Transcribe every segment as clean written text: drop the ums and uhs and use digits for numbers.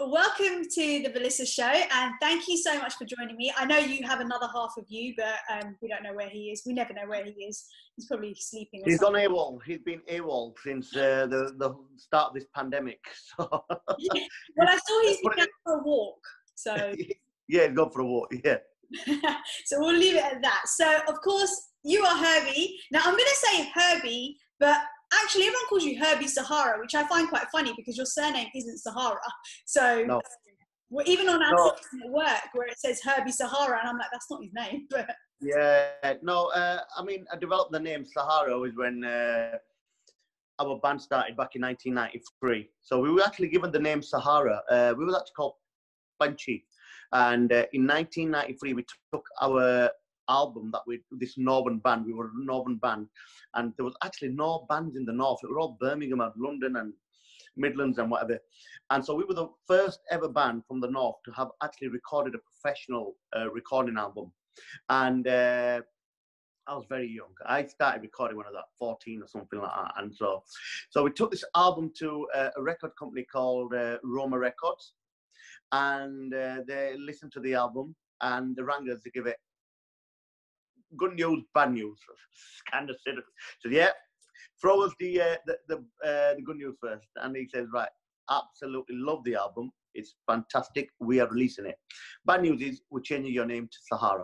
Well, welcome to the Melissa Show, and thank you so much for joining me. I know you have another half of you, but we don't know where he is. We never know where he is. He's probably sleeping. He's on AWOL. He's been AWOL since the start of this pandemic. So. Yeah. Well, I saw he's been out for a walk. So yeah, he's gone for a walk. Yeah. So we'll leave it at that. So, of course, you are Herbie. Now, I'm going to say Herbie, but actually everyone calls you Herbie Sahara, which I find quite funny because your surname isn't Sahara. So no. Even on our system at work where it says Herbie Sahara, and I'm like, that's not his name. But yeah, no, I mean, I developed the name Sahara was when our band started back in 1993. So we were actually given the name Sahara. We were actually called Punchy. And in 1993, we took our album that this northern band, we were a northern band, and there was actually no bands in the north. It were all Birmingham and London and Midlands and whatever. And so we were the first ever band from the north to have actually recorded a professional recording album. And I was very young. I started recording when I was like 14 or something like that. And so we took this album to a record company called Roma Records. And they listened to the album and they rang us to give it good news, bad news. Kind of said, so yeah, throw us the good news first. And he says, right, absolutely love the album. It's fantastic. We are releasing it. Bad news is we're changing your name to Sahara.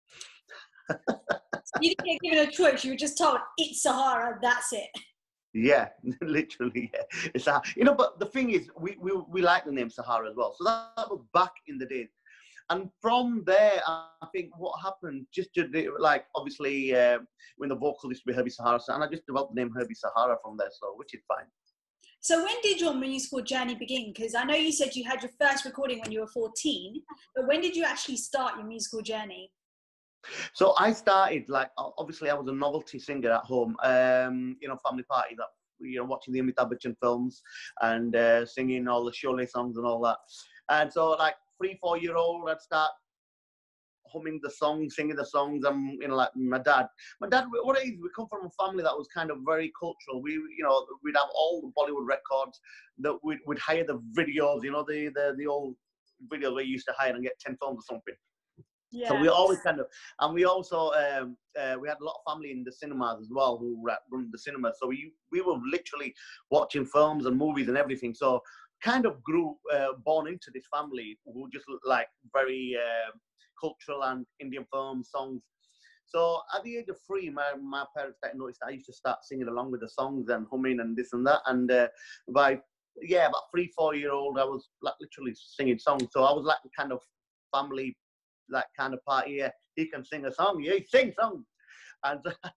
You didn't get given a choice. You were just told it's Sahara. That's it. Yeah, literally, yeah. It's but the thing is, we like the name Sahara as well. So that was back in the days. And from there, I think what happened, just to, like, obviously, when the vocal used to be Herbie Sahara, and I just developed the name Herbie Sahara from there, so, which is fine. So when did your musical journey begin? Because I know you said you had your first recording when you were 14, but when did you actually start your musical journey? So I started, like, obviously I was a novelty singer at home, family party, that, watching the Amitabh Bachchan films and singing all the Sholay songs and all that. And so, like, 3-4-year-old, I'd start humming the songs, singing the songs. And, like my dad, what it is, we come from a family that was kind of very cultural. We'd have all the Bollywood records, that we'd hire the videos, the old videos we used to hire and get 10 films or something. Yeah. So we always and we also, we had a lot of family in the cinemas as well who run the cinemas. So we were literally watching films and movies and everything. So kind of born into this family who just like very cultural and Indian films, songs. So at the age of 3, my parents started noticed I used to start singing along with the songs and humming and this and that. And about 3-4-year-old, I was like literally singing songs. So I was like kind of family, like kind of party. Yeah, he can sing a song. Yeah, he sings songs. And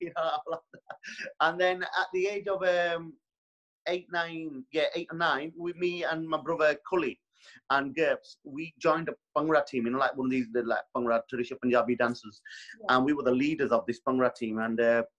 and then at the age of 8 or 9, with me and my brother Cully and Gerbs, we joined a Bhangra team, like one of these like Bhangra traditional Punjabi dancers, and we were the leaders of this Bhangra team. And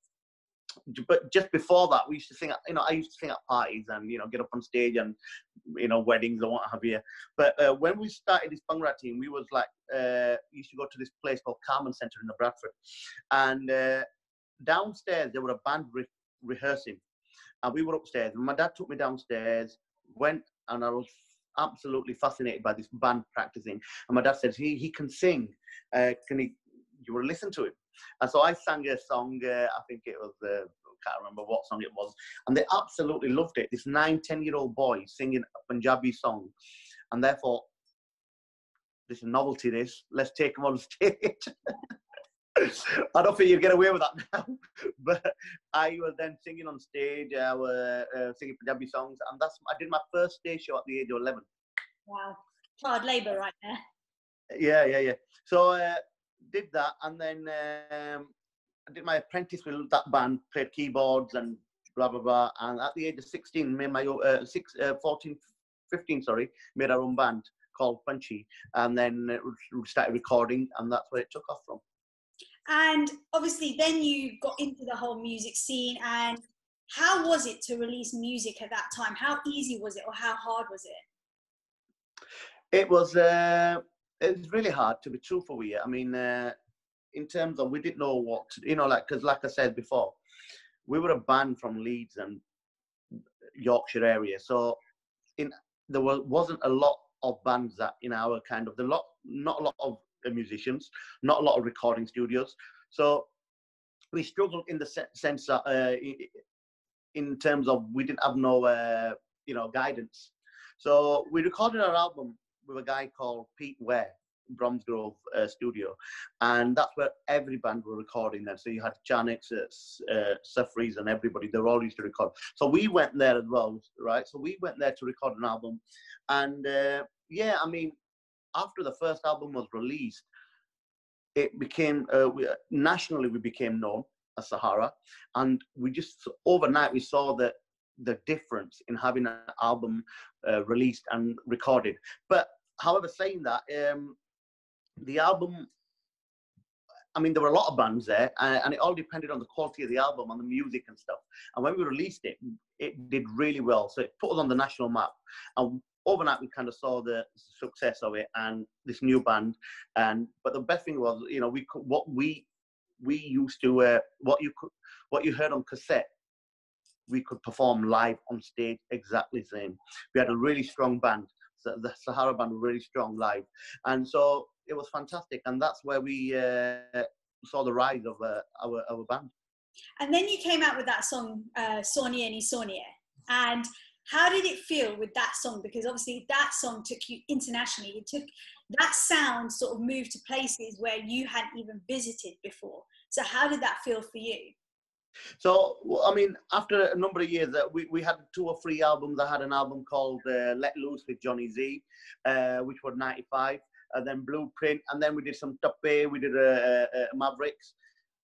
but just before that, we used to sing. I used to sing at parties and get up on stage and weddings and what have you. But when we started this Bhangra team, we was like used to go to this place called Carmen Centre in the Bradford, and downstairs there were a band rehearsing. And we were upstairs, and my dad took me downstairs, went, and I was absolutely fascinated by this band practicing. And my dad said, he can sing. You will listen to him. And so I sang a song, I think it was, I can't remember what song it was. And they absolutely loved it. This 9-10-year-old boy singing a Punjabi song. And therefore, this is novelty, let's take him on stage. I don't think you'd get away with that now, but I was then singing on stage. I was singing Punjabi songs, and I did my first stage show at the age of 11. Wow, child labour right there. Yeah. So did that, and then I did my apprentice with that band, played keyboards and blah blah blah. And at the age of 16, made my 15, made our own band called Punchy, and then we started recording, and that's where it took off from. And obviously then you got into the whole music scene, and how was it to release music at that time? How easy was it, or how hard was it? It was really hard, to be truthful with you. I mean, in terms of, we didn't know what to, because like I said before, we were a band from Leeds and Yorkshire area. So there wasn't a lot of bands that in our kind of not a lot of musicians, not a lot of recording studios. So we struggled in the sense that in terms of we didn't have no guidance. So we recorded our album with a guy called Pete Ware, Bromsgrove studio, and that's where every band were recording there. So you had Janix, Sufferys, and everybody. They were all used to record. So we went there as well, right? So we went there to record an album, and yeah, I mean, after the first album was released, it became nationally we became known as Sahara, and we just overnight we saw the difference in having an album released and recorded. But however, saying that, the album, I mean, there were a lot of bands there, and it all depended on the quality of the album, on the music and stuff. And when we released it, it did really well. So it put us on the national map. And overnight, we kind of saw the success of it and this new band. But the best thing was, you know, what you heard on cassette, we could perform live on stage exactly the same. We had a really strong band. The Sahara band were really strong live, and so it was fantastic. And that's where we saw the rise of our band. And then you came out with that song, Soniye Ni Soniye. And how did it feel with that song? Because obviously that song took you internationally. It took that sound sort of moved to places where you hadn't even visited before. So how did that feel for you? So, I mean, after a number of years, we had 2 or 3 albums. I had an album called Let Loose with Johnny Z, which was 95, and then Blueprint, and then we did some Tuppe, we did Mavericks.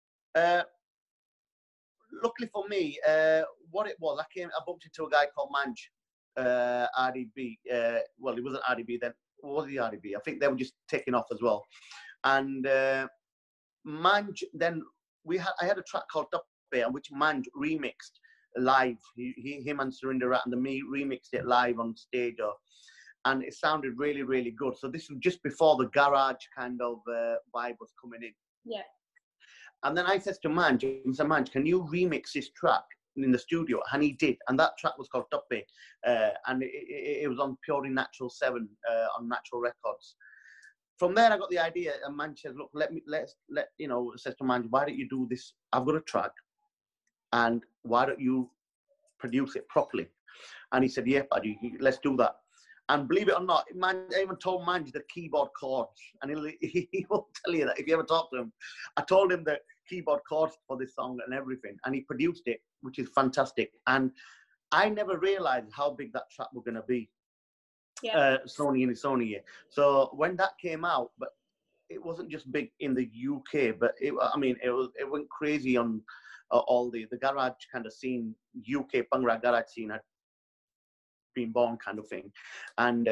Luckily for me, what it was, I bumped into a guy called Manj, RDB. Well, he wasn't RDB then. What was he RDB? I think they were just taking off as well. And Manj, then I had a track called Tuppe, which Manj remixed live. Him and Surinder Rat and me remixed it live on stage, and it sounded really, really good. So this was just before the garage kind of vibe was coming in. Yeah. And then I said to Manj, Manj, can you remix this track in the studio? And he did. And that track was called Tuppe, and it was on Purely Natural 7 on Natural Records. From there, I got the idea, and Manj said, look, says to Manj, why don't you do this? I've got a track, and why don't you produce it properly? And he said, yeah, buddy, let's do that. And believe it or not, I even told Manj the keyboard chords, and he won't tell you that if you ever talk to him. I told him the keyboard chords for this song and everything, and he produced it, which is fantastic. And I never realized how big that track was going to be. Yeah. Soniye Ni Soniye. So when that came out, but it wasn't just big in the UK, but it went crazy on all the garage kind of scene. UK punk rock garage scene had been born, kind of thing. And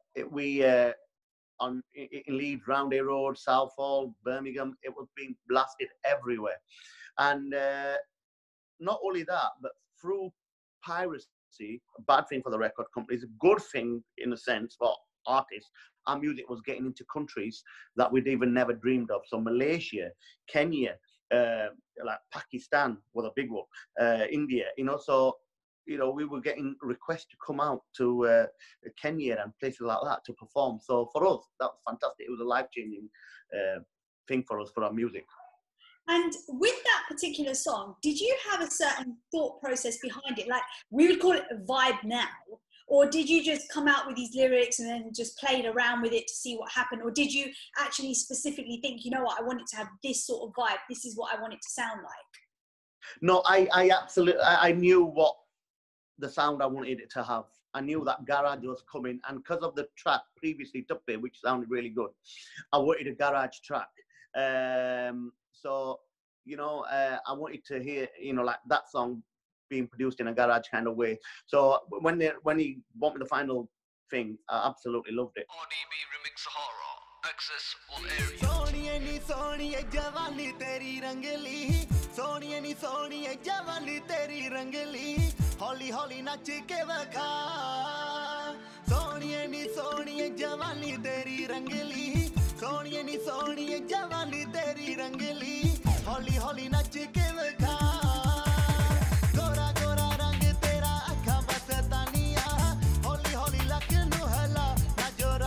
in Leeds, Roundhay Road, Southall, Birmingham, it was being blasted everywhere. And not only that, but through piracy, a bad thing for the record companies, a good thing in a sense for artists, our music was getting into countries that we'd even never dreamed of. So Malaysia, Kenya, like Pakistan was a big one, India, so we were getting requests to come out to Kenya and places like that to perform. So for us, that was fantastic. It was a life-changing thing for us, for our music. And with that particular song, did you have a certain thought process behind it? Like, we would call it a vibe now. Or did you just come out with these lyrics and then just played around with it to see what happened? Or did you actually specifically think, you know what, I want it to have this sort of vibe. This is what I want it to sound like? No, I absolutely, I knew what the sound I wanted it to have. I knew that garage was coming. And because of the track previously, Tuppe, which sounded really good, I wanted a garage track. So, I wanted to hear, like that song being produced in a garage kind of way. So when he bought me the final thing, I absolutely loved it. RDB Remix Sahara, access all areas. Soniye ni soniye jawani teri rangli, Soniye ni soniye jawani teri rangli, holi holi nach ke vakha. Soniye ni soniye jawani teri rangli, Soniye ni soniye jawani teri rangli, holi holi nach ke vakha. Gora rang tera akha bas taniya, holi holi lak nu hala, na jor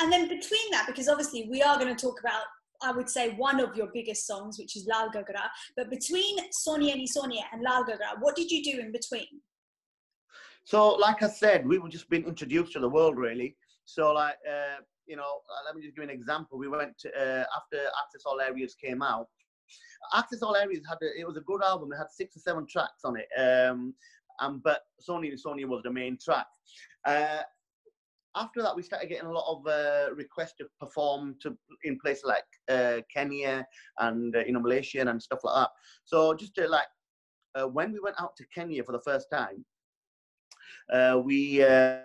And then between that, because obviously we are going to talk about, I would say, one of your biggest songs, which is Lal Gagra. But between Sonia Ni Sonia and Lal Gagra, what did you do in between? So, like I said, we were just being introduced to the world, really. So, like, you know, let me just give you an example. We went to, after Access All Areas came out. Access All Areas it was a good album. It had 6 or 7 tracks on it. But Sonia Ni Sonia was the main track. After that, we started getting a lot of requests to perform in places like Kenya and Malaysia and stuff like that. So just to when we went out to Kenya for the first time, we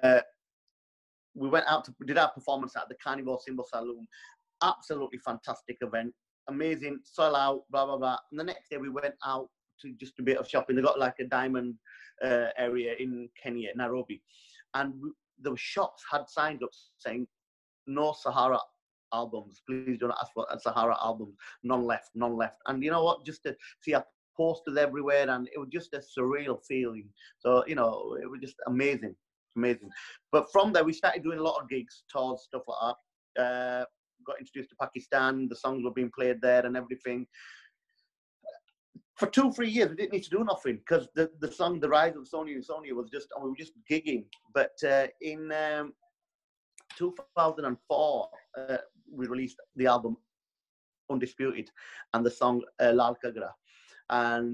went out did our performance at the Carnival Symbol Saloon. Absolutely fantastic event, amazing, sold out, blah blah blah. And the next day we went out to just a bit of shopping. They got like a diamond area in Kenya, Nairobi, and the shops had signs up saying no Sahara albums, please do not ask for Sahara albums, none left. And you know what, just to see our posters everywhere, and it was just a surreal feeling. So it was just amazing. But from there we started doing a lot of gigs, tours, stuff like that. Got introduced to Pakistan, the songs were being played there and everything. For 2-3 years, we didn't need to do nothing because the song "The Rise of Sonia Ni Sonia" was just, we were just gigging. But in 2004, we released the album Undisputed and the song Lal Gagra, and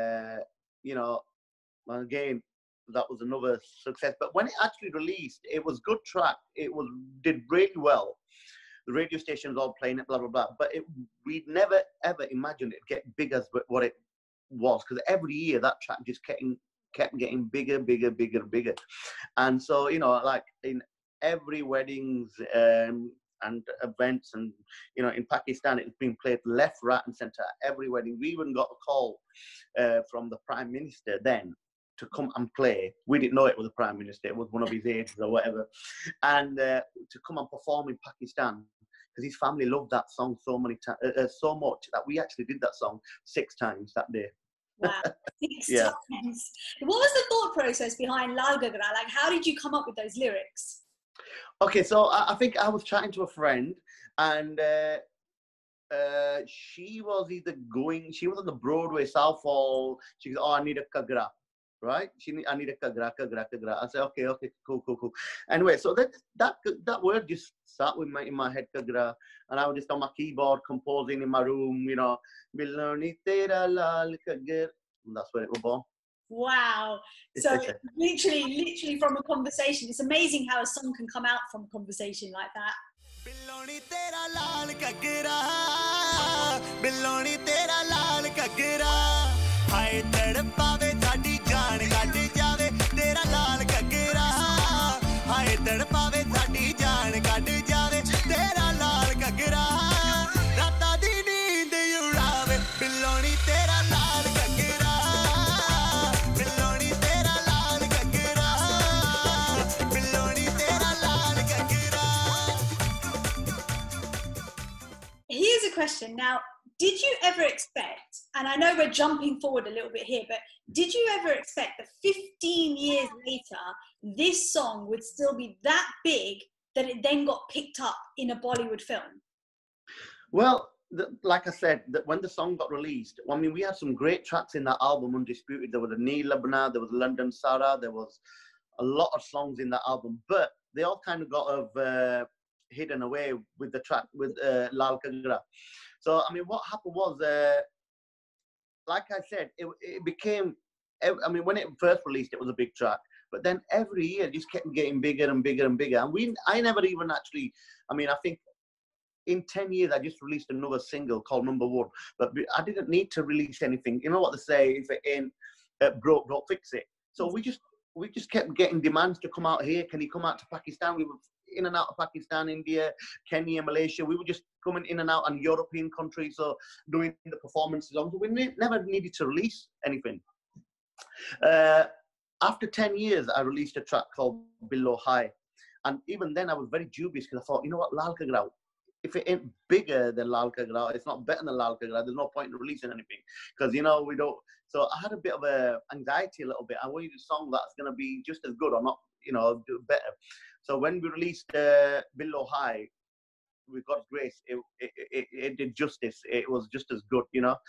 again, that was another success. But when it actually released, it was good track. It did really well. The radio stations all playing it, blah blah blah. But we'd never ever imagined it'd get big as what it was, because every year that track just kept getting bigger. And so like in every weddings and events, and in Pakistan it's been played left, right and center at every wedding. We even got a call from the Prime Minister then to come and play. We didn't know it was the Prime Minister, it was one of his aides or whatever, and to come and perform in Pakistan, because his family loved that song so much that we actually did that song 6 times that day. Wow, 6 times. What was the thought process behind Lal Gagra? Like, how did you come up with those lyrics? Okay, so I think I was chatting to a friend, and she was on the Broadway, Southall. She goes, "Oh, I need a Gagra." Right? I need a Gagra. I said, okay, cool. Anyway, so that word just sat in my head, Gagra, and I was just on my keyboard composing in my room, Biloni tera lal Gagra. And that's where it was born. Wow. So literally from a conversation. It's amazing how a song can come out from a conversation like that. Biloni tera lal Gagra, Biloni tera lal Gagra, hai tadpaave saadi jaan ਕੱਢ ਜਾਵੇ ਤੇਰਾ ਲਾਲ ਘੱਗਰਾ, ਹਾਏ ਤੜਪਾਵੇ ਸਾਡੀ ਜਾਨ ਕੱਢ ਜਾਵੇ ਤੇਰਾ ਲਾਲ ਘੱਗਰਾ, ਰਾਤਾਂ ਦੀ ਨੀਂਦ ਉਡਾਵੇ ਬਿੱਲੋਣੀ ਤੇਰਾ ਲਾਲ ਘੱਗਰਾ, ਬਿੱਲੋਣੀ ਤੇਰਾ ਲਾਲ ਘੱਗਰਾ, ਬਿੱਲੋਣੀ ਤੇਰਾ ਲਾਲ ਘੱਗਰਾ. Here's a question now. Did you ever expect, and I know we're jumping forward a little bit here, but did you ever expect that 15 years later, this song would still be that big that it then got picked up in a Bollywood film? Well, like I said, that when the song got released, I mean, we had some great tracks in that album, Undisputed. There was the Nee Labna, there was London Sara, there was a lot of songs in that album, but they all kind of got hidden away with the track, with Lal Gagra. So, I mean, what happened was, like I said, it became, I mean, when it first released, it was a big track. But then every year it just kept getting bigger and bigger and bigger. And I never even actually, I mean, I think in 10 years, I just released another single called Number One. But I didn't need to release anything. You know what they say, if it ain't broke, don't fix it. So we just kept getting demands to come out here. Can you come out to Pakistan? We were in and out of Pakistan, India, Kenya, Malaysia. We were just coming in and out on European countries, so doing the performances on. So we never needed to release anything. After 10 years, I released a track called Below High. And even then I was very dubious, because I thought, you know what, Lal Gagra, if it ain't bigger than Lal Gagra, it's not better than Lal Gagra, there's no point in releasing anything. Because, we don't. So I had a bit of anxiety a little bit. I wanted a song that's going to be just as good or not, do better. So when we released Below High, with God's grace, it did justice. It was just as good, you know.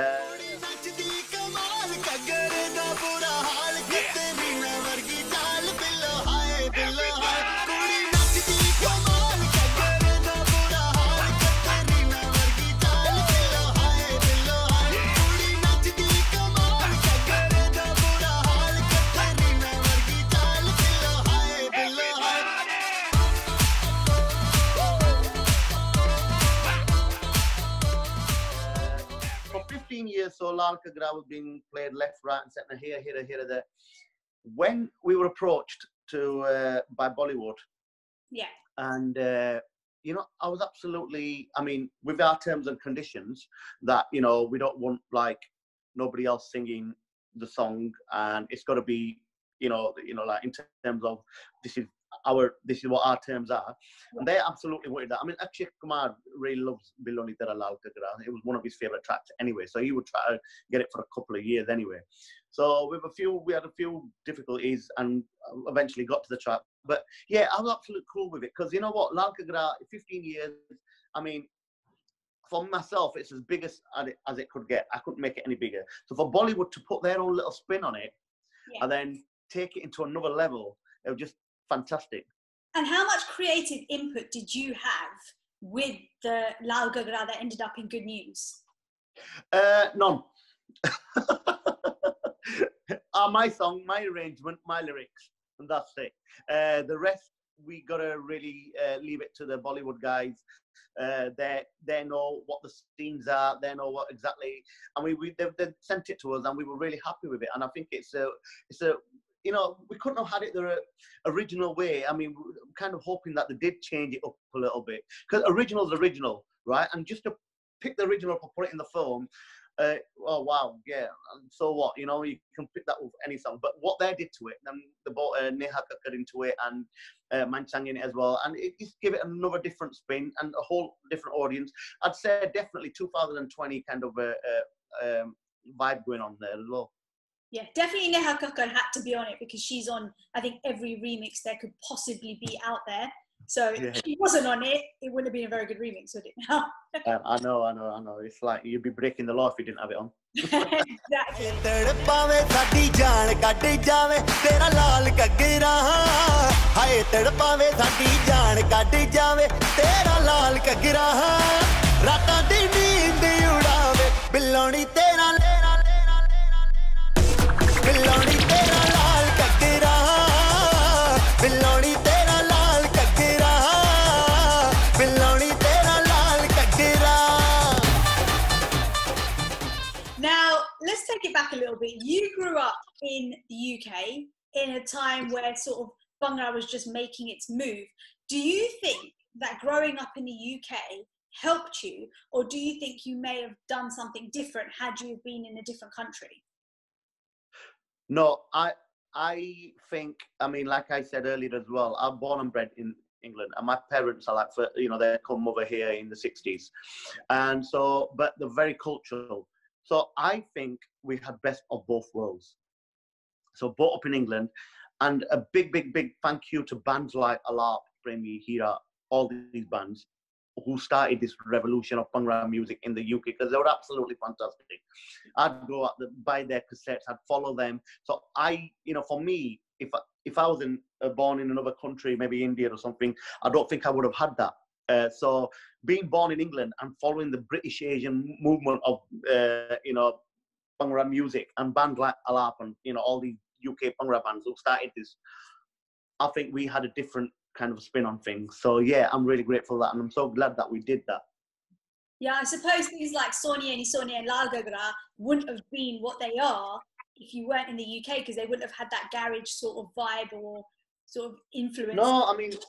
For 15 years, so Lal Kagra was being played left, right, and centre, here, there. When we were approached by Bollywood, Yeah. and you know, I was absolutely, I mean, with our terms and conditions that, you know, we don't want like nobody else singing the song, and it's got to be, you know, like in terms of this is what our terms are. And they absolutely wanted that. I mean, Akshay Kumar really loves Dil Nahi Tera Lal Kagra. It was one of his favorite tracks anyway, so he would try to get it for a couple of years anyway. So we had a few difficulties and eventually got to the track. But yeah, I was absolutely cool with it, because you know what, Lal Kagra, 15 years, I mean, for myself, it's as big as it could get. I couldn't make it any bigger. So for Bollywood to put their own little spin on it, Yeah. and then take it into another level, it was just fantastic. And how much creative input did you have with the Lal Kagra that ended up in Good News? None. My song, my arrangement, my lyrics, and that's it. The rest, we gotta really leave it to the Bollywood guys. They know what the scenes are. They know what exactly, and they sent it to us, and we were really happy with it. And I think it's a you know, we couldn't have had it the original way. I mean, we're kind of hoping that they did change it up a little bit, because original's original, right? And just to pick the original up and put it in the film, oh wow, yeah. And so what? You know, you can pick that with any song. But what they did to it, and they brought Neha Kakkar into it, and Mansang in it as well, and it just gave it another different spin and a whole different audience. I'd say definitely 2020 kind of vibe going on there as well. Yeah, definitely Neha Kakkar had to be on it, because she's on, I think, every remix there could possibly be out there. So Yeah. if she wasn't on it, it wouldn't have been a very good remix, would it now? I know. It's like you'd be breaking the law if you didn't have it on. Exactly. ਤੜਪਾਵੇਂ ਸਾਡੀ ਜਾਨ ਕੱਢ ਜਾਵੇ ਤੇਰਾ ਲਾਲ ਕੱਗਰਾ ਹਾਏ ਤੜਪਾਵੇਂ ਸਾਡੀ ਜਾਨ ਕੱਢ ਜਾਵੇ ਤੇਰਾ ਲਾਲ ਕੱਗਰਾ ਰਾਤਾਂ ਦੀ ਨੀਂਦ ਉਡਾਵੇ ਬਿੱਲੋਣੀ ਤੇਰਾ ਬਿੱਲੋਣੀ ਤੇਰਾ ਲਾਲ ਕੱਗਰਾ ਬਿੱਲੋਣੀ ਤੇਰਾ ਲਾਲ ਕੱਗਰਾ ਬਿੱਲੋਣੀ ਤੇਰਾ ਲਾਲ ਕੱਗਰਾ. Now, let's take it back a little bit. You grew up in the UK in a time where sort of Bhangra was just making its move. Do you think that growing up in the UK helped you, or do you think you may have done something different had you been in a different country? No, I think, I mean, like I said earlier as well, I'm born and bred in England, and my parents are like, you know, they come over here in the 60s. And so, but they're very cultural. So I think we had best of both worlds. So brought up in England, and a big thank you to bands like Alap, Premi, Hira, all these bands who started this revolution of Bhangra music in the UK, because they were absolutely fantastic. I'd go out, buy their cassettes, I'd follow them. So you know, for me, if I was born in another country, maybe India or something, I don't think I would have had that. So being born in England and following the British Asian movement of, you know, Bhangra music, and bands like Alap and, you know, all these UK Bhangra bands who started this, I think we had a different kind of spin on things. So yeah, I'm really grateful for that, and I'm so glad that we did that. Yeah, I suppose things like Sonia and Lal Kagra wouldn't have been what they are if you weren't in the UK, because they wouldn't have had that garage sort of vibe or sort of influence. No, I mean,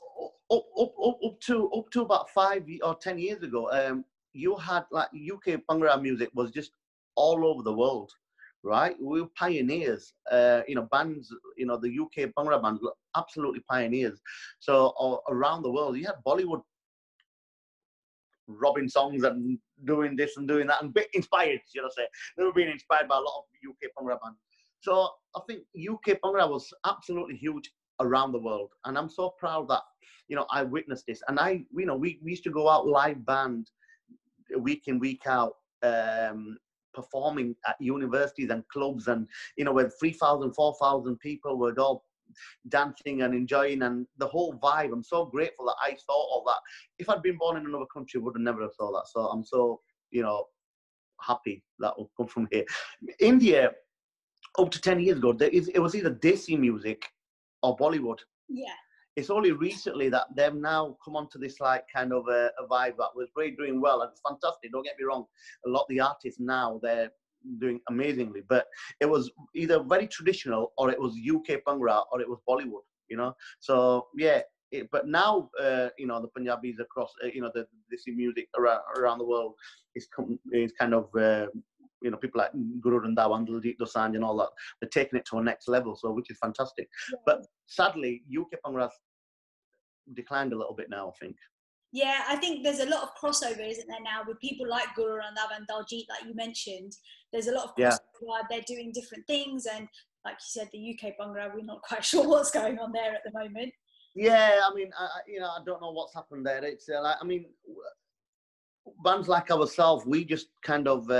up to about 5 or 10 years ago, you had like UK Bhangra music was just all over the world, right? We were pioneers. You know, bands, you know, the UK Bhangra bands were absolutely pioneers. So around the world, you had Bollywood robbing songs and doing this and doing that, and bit inspired, should I say. They were being inspired by a lot of UK Bhangra bands. So I think UK Bhangra was absolutely huge around the world. And I'm so proud that, you know, I witnessed this. And we used to go out live band week in, week out, performing at universities and clubs, and, you know, with 3,000, 4,000 people were all dancing and enjoying, and the whole vibe. I'm so grateful that I saw all that. If I'd been born in another country, I would have never have saw that. So I'm so, you know, happy that will come from here. India, up to 10 years ago, it was either Desi music or Bollywood. Yeah. It's only recently that they've now come onto this like kind of a vibe that was really doing well, and it's fantastic. Don't get me wrong, a lot of the artists now, they're doing amazingly, but it was either very traditional, or it was UK Bhangra, or it was Bollywood, you know. So yeah, but now you know, the Punjabis across you know, the Desi music around the world is kind of you know, people like Guru Randhawa and Diljit Dosanjh and all that, they're taking it to a next level, so which is fantastic. Yeah. But sadly, UK Bhangra has declined a little bit now, I think. Yeah, I think there's a lot of crossover, isn't there, now, with people like Guru Randhawa and Diljit, like you mentioned. There's a lot of crossover. Yeah. They're doing different things, and like you said, the UK Bhangra, we're not quite sure what's going on there at the moment. Yeah, I mean, you know, I don't know what's happened there. It's like, I mean, bands like ourselves, we just kind of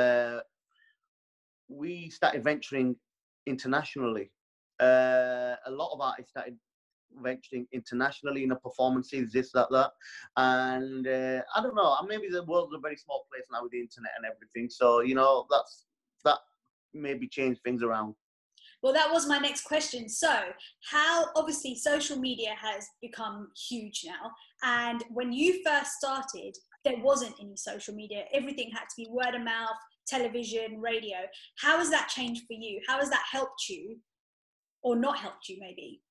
we started venturing internationally. A lot of artists started venturing internationally in the performances, this, that, and I don't know. Maybe the world's a very small place now with the internet and everything. So, you know, that maybe changed things around. Well, that was my next question. So, how, obviously, social media has become huge now, and when you first started, there wasn't any social media. Everything had to be word of mouth, television, radio. How has that changed for you? How has that helped you, or not helped you, maybe?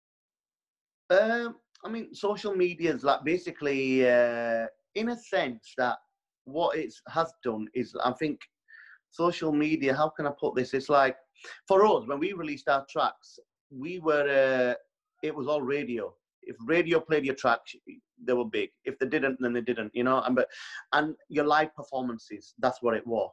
I mean, social media is like basically, in a sense, that what it has done is, I think, social media, how can I put this? It's like, for us, when we released our tracks, we were, it was all radio. If radio played your tracks, they were big. If they didn't, then they didn't, you know. And your live performances, that's what it was.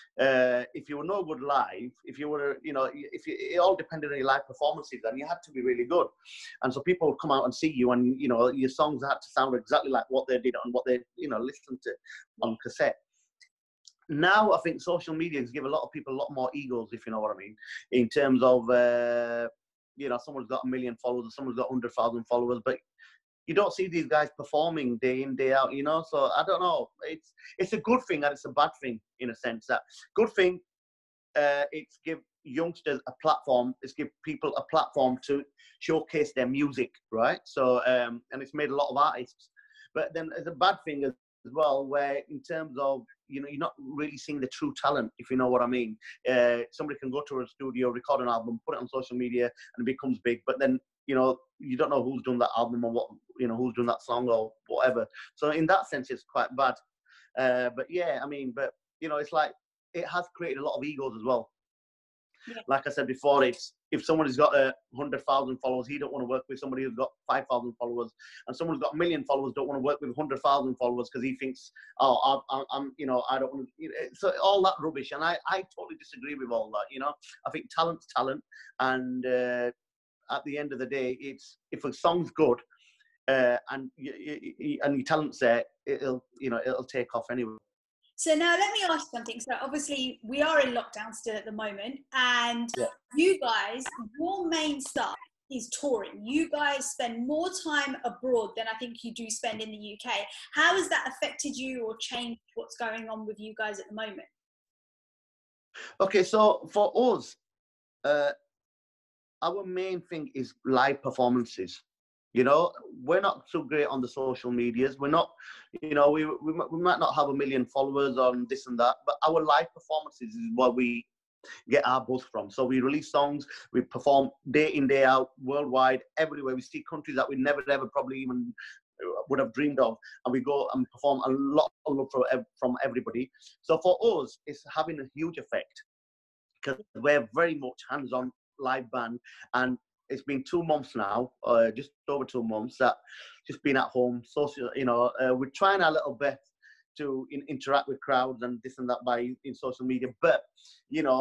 If you were no good live, if you were, you know, it all depended on your live performances, and you had to be really good. And so people would come out and see you, and, you know, your songs had to sound exactly like what they did and what they, you know, listened to on cassette. Now, I think social media has given a lot of people a lot more egos, if you know what I mean, in terms of, you know, someone's got 1 million followers, someone's got 100,000 followers, but you don't see these guys performing day in, day out, you know. So I don't know. It's a good thing and it's a bad thing, in a sense. That good thing, it's give youngsters a platform. It's give people a platform to showcase their music, right? So and it's made a lot of artists. But then there's a bad thing as well, where in terms of, you know, you're not really seeing the true talent, if you know what I mean. Somebody can go to a studio, record an album, put it on social media, and it becomes big. But then, you know, you don't know who's done that album or what, you know, who's done that song or whatever. So in that sense, it's quite bad. But yeah, I mean, but, you know, it's like, it has created a lot of egos as well. Yeah. Like I said before, it's, if somebody's got 100,000 followers, he don't want to work with somebody who's got 5,000 followers, and someone's got 1 million followers don't want to work with 100,000 followers because he thinks, oh, I'm, you know, I don't want to. You know, so all that rubbish, and I totally disagree with all that. You know, I think talent's talent, and at the end of the day, it's, if a song's good, and your talent's there, it'll take off anyway. So now let me ask something. So obviously we are in lockdown still at the moment, and you guys, your main stuff is touring. You guys spend more time abroad than I think you do spend in the UK. How has that affected you or changed what's going on with you guys at the moment? Okay, so for us, our main thing is live performances. You know, we're not so great on the social medias. We're not, you know, we might not have 1 million followers on this and that, but our live performances is what we get our buzz from. So we release songs, we perform day in, day out, worldwide, everywhere. We see countries that we never ever probably even would have dreamed of, and we go and perform a lot from everybody. So for us, it's having a huge effect because we're very much hands-on live band, and it's been 2 months now, just over 2 months, that just been at home. Social, you know, we're trying our little best to interact with crowds and this and that in social media. But, you know,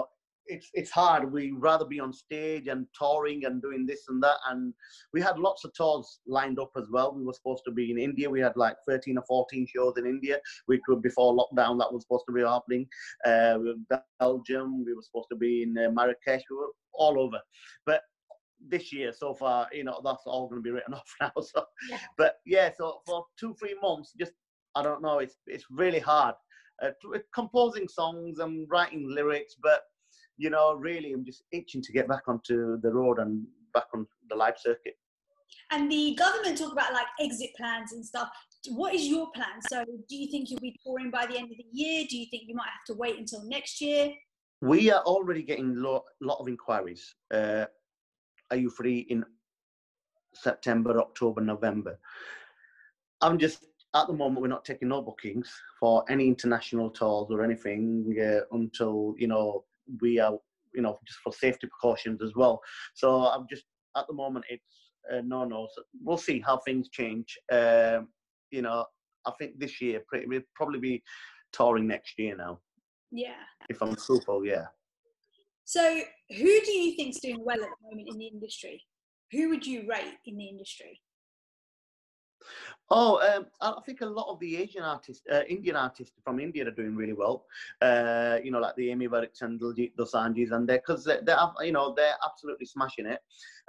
it's hard. We rather be on stage and touring and doing this and that. And we had lots of tours lined up as well. We were supposed to be in India. We had like 13 or 14 shows in India. We could, before lockdown, that was supposed to be happening. We were Belgium. We were supposed to be in Marrakesh. We were all over. But this year so far, that's all going to be written off now. So, Yeah. but yeah, so for 2-3 months, just, I don't know, it's really hard. Composing songs and writing lyrics, but really, I'm just itching to get back onto the road and back on the live circuit. And the government talk about like exit plans and stuff. What is your plan? So do you think you'll be touring by the end of the year? Do you think you might have to wait until next year? We are already getting a lot of inquiries. Are you free in September, October, November? I'm just, at the moment, we're not taking no bookings for any international tours or anything until, we are, just for safety precautions as well. So I'm just, at the moment, it's no. So we'll see how things change. I think this year we'll probably be touring next year now. Yeah. If I'm truthful, yeah. So who do you think's doing well at the moment in the industry? Who would you rate in the industry? I think a lot of the Asian artists, Indian artists from India are doing really well. Like the Amy Varricks and Diljit Dosanjhs, and because they're absolutely smashing it.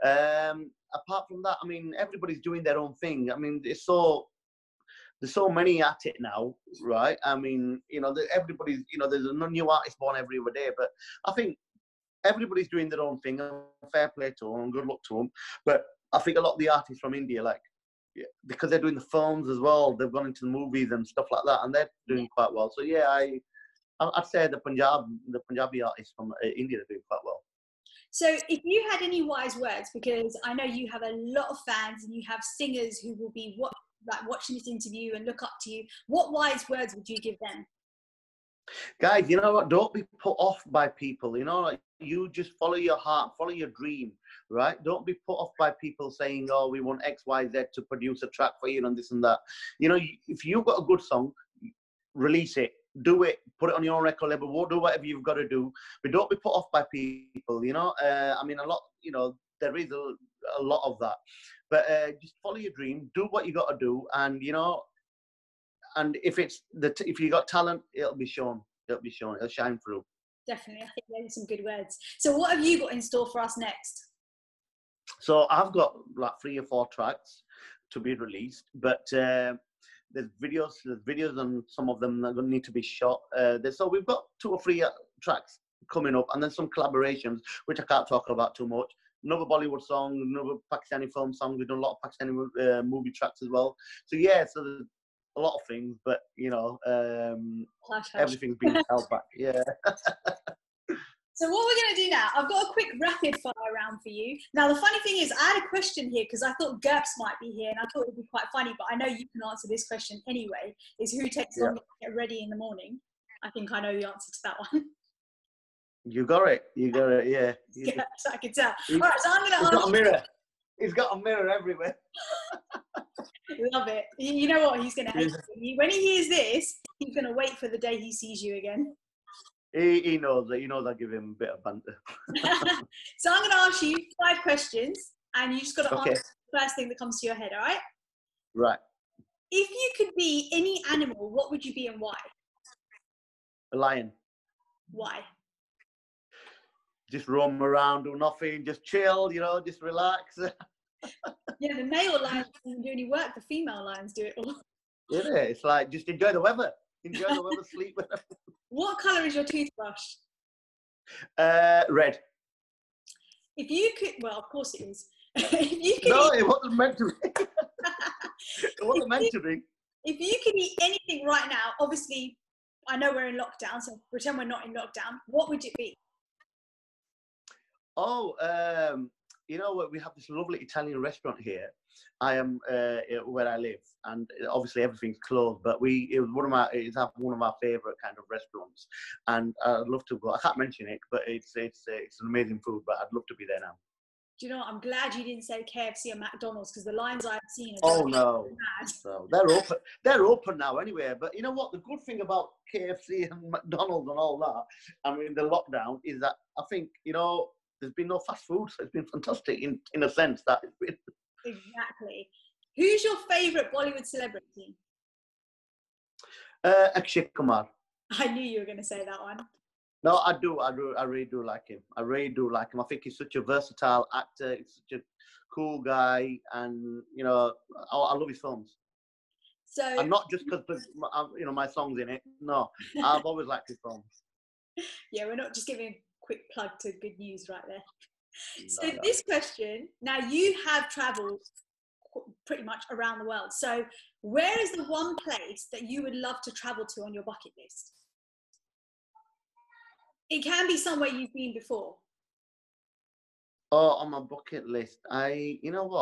Apart from that, I mean, everybody's doing their own thing. I mean, there's so many at it now, right? I mean, everybody's, there's a new artist born every other day, but I think everybody's doing their own thing. Fair play to them, good luck to them. But I think a lot of the artists from India, because they're doing the films as well, they've gone into the movies and stuff like that, and they're doing quite well. So yeah, I'd say the Punjabi artists from India are doing quite well. So if you had any wise words, because I know you have a lot of fans and you have singers who will be watching this interview and look up to you, what wise words would you give them? Guys, you know what? Don't be put off by people. You just follow your heart, follow your dream, right? Don't be put off by people saying, "Oh, we want X, Y, Z to produce a track for you and this and that." If you've got a good song, release it, do it, put it on your own record label, do whatever you've got to do, but don't be put off by people. I mean, a lot. There is a lot of that, but just follow your dream, do what you got to do, and and if you got talent, it'll be shown. It'll shine through. Definitely, I think those are some good words. So what have you got in store for us next? So I've got like 3 or 4 tracks to be released, but there's videos and some of them are going to need to be shot. So we've got 2 or 3 tracks coming up, and then some collaborations, which I can't talk about too much. Another Bollywood song, another Pakistani film song. We've done a lot of Pakistani movie tracks as well. So yeah, so there's a lot of things, but everything's been held back. Yeah. So what we're going to do now, I've got a quick rapid fire round for you. Now, the funny thing is, I had a question here because I thought GURPS might be here and I thought it would be quite funny, but I know you can answer this question anyway, is who takes longer to get ready in the morning? I think I know the answer to that one. You got it, yeah. Yeah, so I can tell. All right, so I'm going to ask got a mirror. He's got a mirror everywhere. Love it. You know what? He's going to hate you. When he hears this, he's going to wait for the day he sees you again. He knows that. He knows I give him a bit of banter. So I'm going to ask you 5 questions, and you just got to answer the first thing that comes to your head, all right? Right. If you could be any animal, what would you be and why? A lion. Why? Just roam around, do nothing, just chill, just relax. Yeah, the male lions don't do any work. The female lions do it all. Isn't it? It's like, just enjoy the weather. Enjoy the weather, sleep with them. What colour is your toothbrush? Red. If you could, well, of course it is. If you could no, it wasn't meant to be. It wasn't meant to be. If you could eat anything right now, obviously, I know we're in lockdown, so pretend we're not in lockdown. What would it be? Oh, you know what? We have this lovely Italian restaurant here. I am where I live, and obviously everything's closed. But it's one of our favourite kind of restaurants, and I'd love to go. I can't mention it, but it's an amazing food. But I'd love to be there now. Do you know what? I'm glad you didn't say KFC or McDonald's because the lines I've seen are Oh no, mad. no, they're open. They're open now anyway. But you know what? The good thing about KFC and McDonald's and all that, I mean, the lockdown is that I think there's been no fast food, so it's been fantastic in a sense that it's been. Exactly. Who's your favourite Bollywood celebrity? Akshay Kumar. I knew you were going to say that one. No, I really do like him. I really do like him. I think he's such a versatile actor. He's such a cool guy, and I love his films. So, and not just because my song's in it. No, I've always liked his films. Yeah, we're not just giving a quick plug to Good News right there. So this question, now you have travelled pretty much around the world. So where is the one place that you would love to travel to on your bucket list? It can be somewhere you've been before. Oh, on my bucket list, I've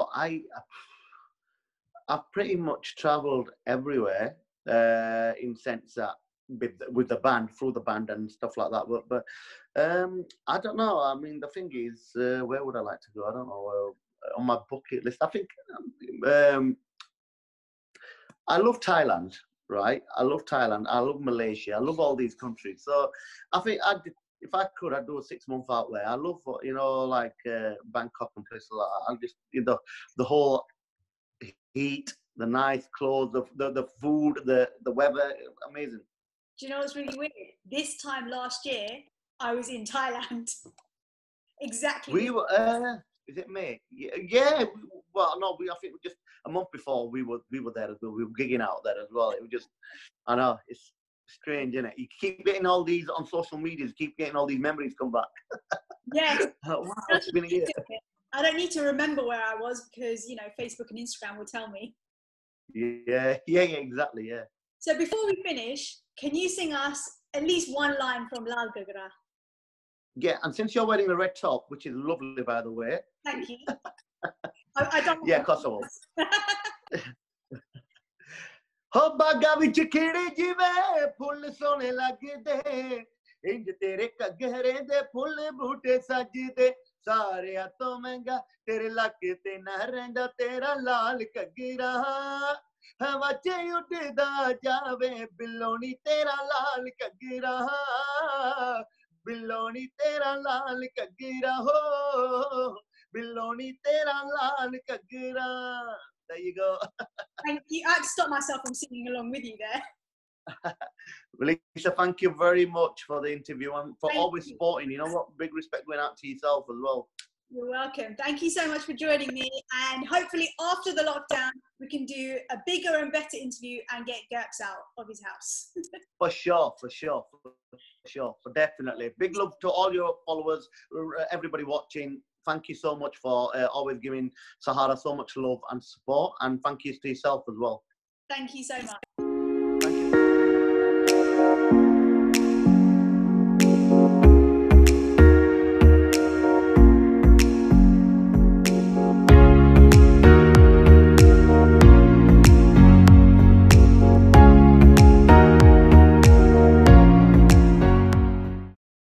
pretty much travelled everywhere in sense that with the band, through the band and stuff like that. But I don't know. I mean, the thing is, where would I like to go? I don't know. On my bucket list, I think I love Thailand, right? I love Thailand. I love Malaysia. I love all these countries. So I think if I could, I'd do a 6 month out there. I love, like Bangkok and places like that. I just, the whole heat, the nice clothes, the food, the weather, amazing. Do you know what's really weird? This time last year, I was in Thailand. Exactly. We were. Is it May? Yeah. Well, no. I think just a month before we were there as well. We were gigging out there as well. It was just, I know it's strange, isn't it? You keep getting all these on social media. You keep getting all these memories come back. Yes. Wow, it's been a year. I don't need to remember where I was because Facebook and Instagram will tell me. Yeah, exactly, yeah. So before we finish, can you sing us at least one line from Lal Gagra? Yeah, and since you're wearing a red top, which is lovely, by the way. Thank you. I don't. Yeah, of course I will. हो बागा विच खिड़े जिवे full सोने लगदे इंज तेरे घगरे दे full बूटे सजदे सारे तो महंगा तेरे लक ते ना रहिंदा तेरा लाल घगरा हवा च उड़दा जावे बिलोनी तेरा लाल घगरा बिलोनी तेरा लाल घगरा हो बिलोनी तेरा लाल घगरा. There you go. Thank you. I had to stop myself from singing along with you there. Well, Lisa, thank you very much for the interview and for always supporting. You know what? Big respect going out to yourself as well. You're welcome. Thank you so much for joining me. And hopefully after the lockdown, we can do a bigger and better interview and get Gurks out of his house. For sure. Definitely. Big love to all your followers, everybody watching. Thank you so much for always giving Sahara so much love and support. And thank you to yourself as well. Thank you so much.